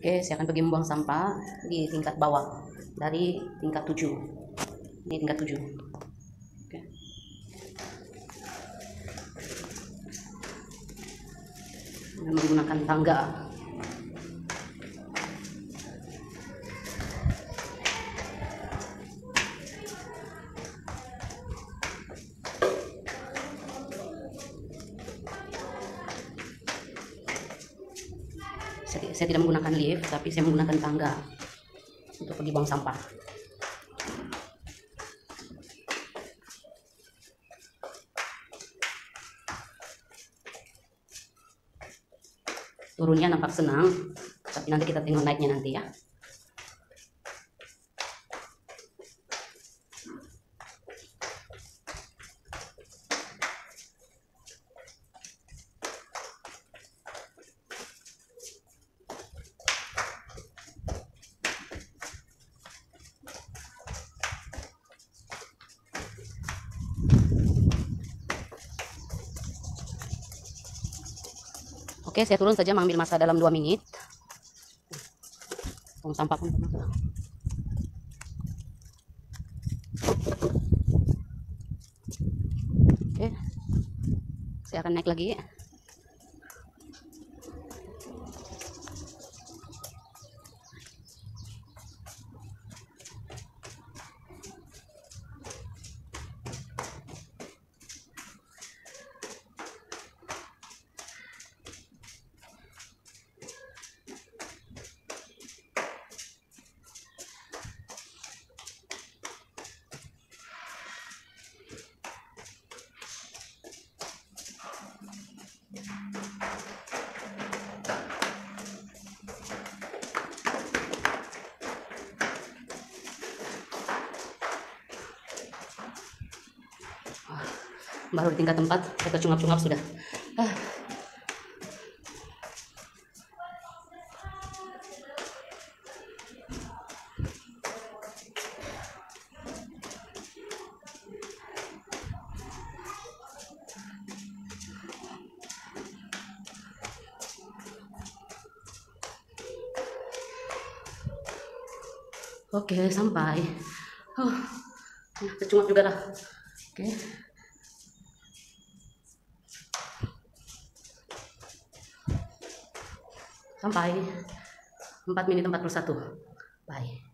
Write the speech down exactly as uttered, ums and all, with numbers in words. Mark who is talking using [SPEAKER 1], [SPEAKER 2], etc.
[SPEAKER 1] Oke, saya akan pergi membuang sampah di tingkat bawah dari tingkat tujuh. Ini tingkat tujuh. Oke. Dan menggunakan tangga. Saya, saya tidak menggunakan lift, tapi saya menggunakan tangga untuk pergi buang sampah. Turunnya nampak senang, tapi nanti kita tengok naiknya nanti ya. Oke, saya turun saja mengambil masa dalam dua menit. Buang sampah pun pernah. Oke, saya akan naik lagi. Baru di tingkat tempat, saya tercungap-cungap sudah. Ah. Oke, sampai. Oh, tercungap juga dah. Oke. Sampai empat menit empat puluh satu. Bye.